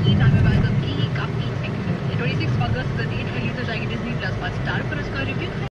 काफी 26 अगस्त date release हो जाएगी डिज्नी प्लस हॉटस्टार पर। उसका रिव्यू